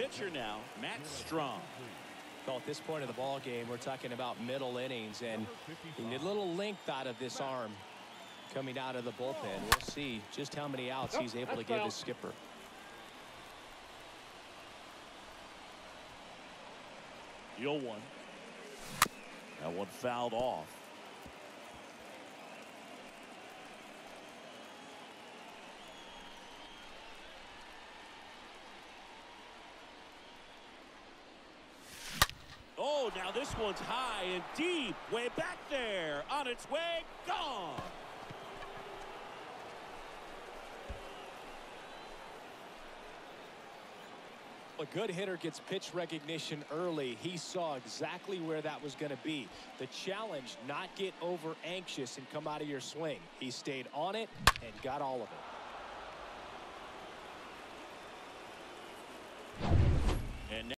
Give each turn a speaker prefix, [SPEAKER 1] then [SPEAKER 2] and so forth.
[SPEAKER 1] pitcher now, Matt Strong.
[SPEAKER 2] Well, at this point of the ball game, we're talking about middle innings, and you need a little length out of this arm coming out of the bullpen. We'll see just how many outs he's able to give his skipper.
[SPEAKER 1] 0-1. That one fouled off. Oh, now this one's high and deep, way back there, on its way, gone.
[SPEAKER 2] A good hitter gets pitch recognition early. He saw exactly where that was going to be. The challenge, not get over anxious and come out of your swing. He stayed on it and got all of it.